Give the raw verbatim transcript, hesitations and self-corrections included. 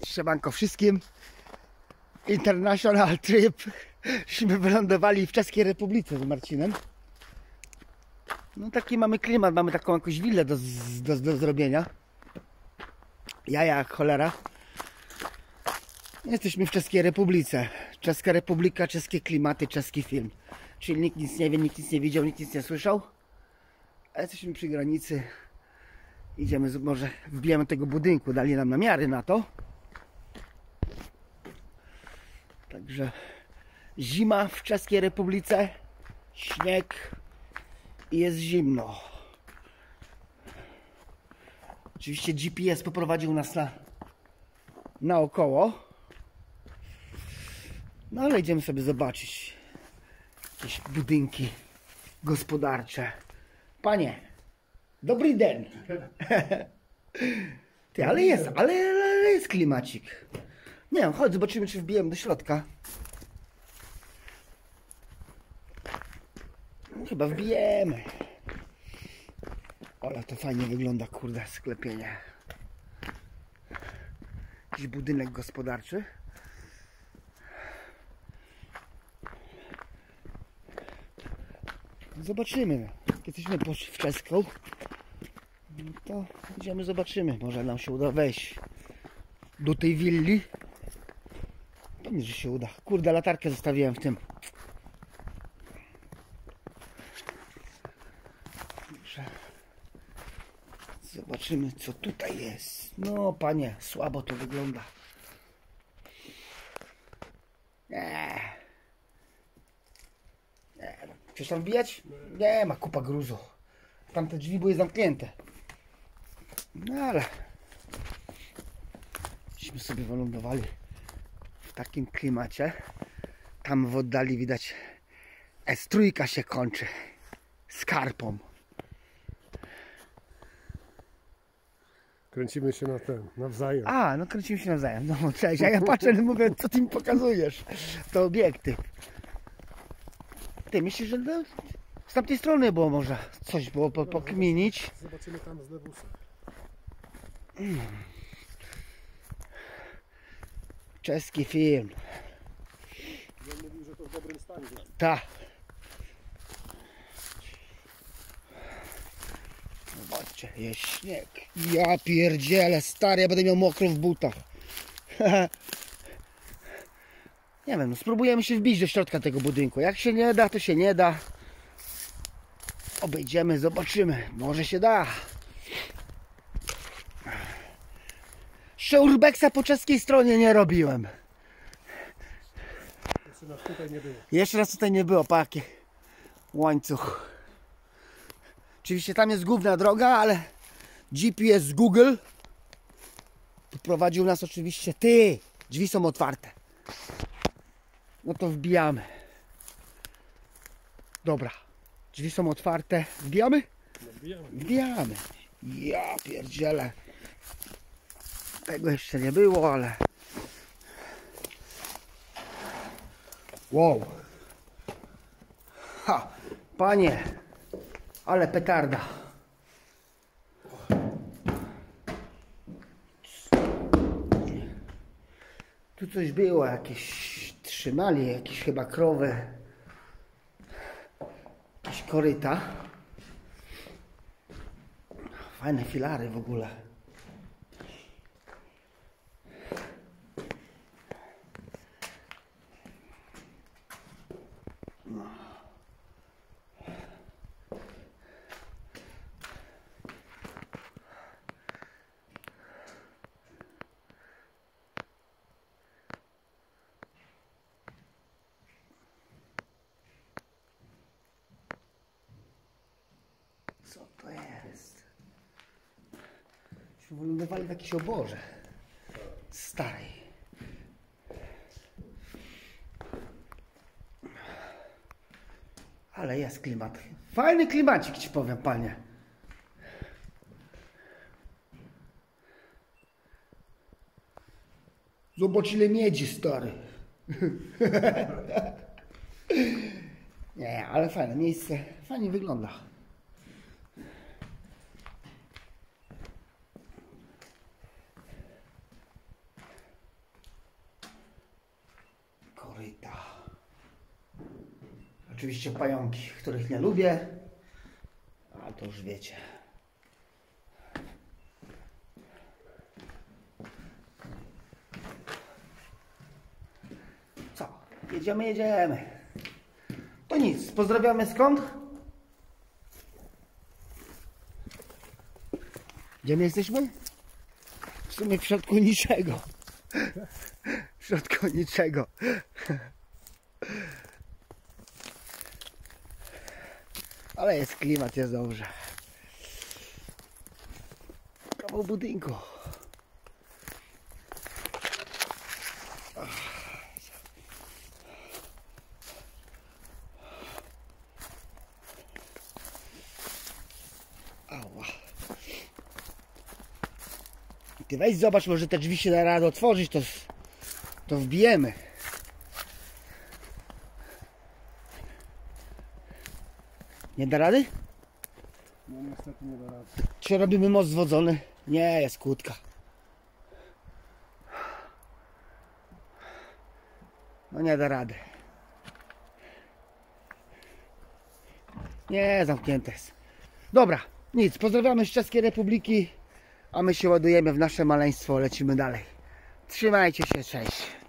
Siemanko wszystkim. International trip. Żeśmy wylądowali w Czeskiej Republice z Marcinem. No taki mamy klimat, mamy taką jakąś willę do, do, do zrobienia. Ja jak cholera. Jesteśmy w Czeskiej Republice. Czeska Republika, czeskie klimaty, czeski film. Czyli nikt nic nie wie, nikt nic nie widział, nikt nic nie słyszał. A jesteśmy przy granicy. Idziemy, może wbijemy tego budynku, dali nam namiary na to. Także zima w Czeskiej Republice, śnieg i jest zimno. Oczywiście G P S poprowadził nas na naokoło. No ale idziemy sobie zobaczyć jakieś budynki gospodarcze. Panie, dobry dzień. Ty, ale jest, ale, ale jest klimacik. Nie wiem, chodź, zobaczymy, czy wbijemy do środka. Chyba wbijemy. Ale to fajnie wygląda, kurde, sklepienie. Jakiś budynek gospodarczy. Zobaczymy. Jak jesteśmy poszli w Czeską, to idziemy, zobaczymy. Może nam się uda wejść do tej willi. Pewnie, że się uda. Kurde, latarkę zostawiłem w tym. Dobrze. Zobaczymy, co tutaj jest. No, panie, słabo to wygląda. Nie. Nie. Chcesz tam wbijać? Nie ma, kupa gruzu. Tamte drzwi były zamknięte. No ale myśmy sobie wylądowali w takim klimacie. Tam w oddali widać S trzy się kończy z karpą. Kręcimy się na ten, nawzajem. A, no kręcimy się nawzajem. No cześć, a ja patrzę i mówię, co ty mi pokazujesz? To obiekty. Ty myślisz, że no, z tamtej strony było może coś było po, pokminić. Zobaczymy tam z lewusa. Mm. Czeski film. On mówił, że to w dobrym stanie. Tak. Zobaczcie, jest śnieg. Ja pierdzielę, stary, ja będę miał mokro w butach. Nie wiem, no spróbujemy się wbić do środka tego budynku. Jak się nie da, to się nie da. Obejdziemy, zobaczymy. Może się da. Urbeksa po czeskiej stronie nie robiłem. Jeszcze raz tutaj nie było. Jeszcze raz tutaj nie było, paki. Łańcuch. Oczywiście tam jest główna droga, ale G P S z Google poprowadził nas oczywiście. Ty! Drzwi są otwarte. No to wbijamy. Dobra. Drzwi są otwarte. Wbijamy? No, wbijamy. Wbijamy. Ja pierdzielę. Tego jeszcze nie było, ale... Wow. Ha! Panie! Ale petarda. Tu coś było, jakieś trzymali, jakieś chyba krowy. Jakieś koryta. Fajne filary w ogóle. Co to jest? Myśmy wylądowali w jakiejś oborze starej. Ale jest klimat. Fajny klimacik, ci powiem, panie. Zobacz, ile miedzi, stary. Nie, ale fajne miejsce. Fajnie wygląda. Oczywiście pająki, których nie lubię, a to już wiecie. Co? Jedziemy, jedziemy. To nic, pozdrawiamy skąd? Gdzie my jesteśmy? W sumie w środku niczego. W środku niczego. Ale jest klimat, jest dobrze. Kawał budynku. Ała. Ty weź zobacz, może te drzwi się da radę otworzyć, to, to wbijemy. Nie da rady? No niestety nie da rady. Czy robimy most zwodzony? Nie, jest kłódka. No nie da rady. Nie, zamknięte jest. Dobra, nic, pozdrawiamy z Czeskiej Republiki, a my się ładujemy w nasze maleństwo, lecimy dalej. Trzymajcie się, cześć.